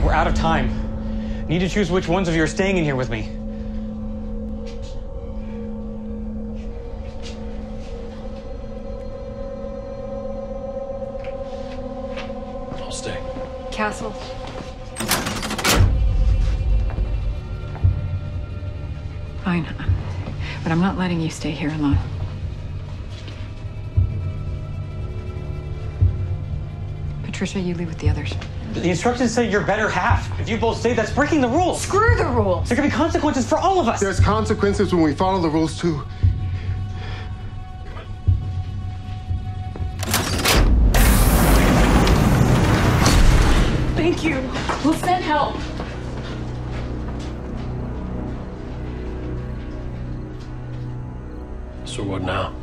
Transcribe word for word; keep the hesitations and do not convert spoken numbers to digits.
We're out of time. Need to choose which ones of you are staying in here with me. I'll stay. Castle. Fine. But I'm not letting you stay here alone. Patricia, you leave with the others. The instructions say you're better half. If you both stay, that's breaking the rules. Screw the rules. There can be consequences for all of us. There's consequences when we follow the rules, too. Thank you. We'll send help. So what now?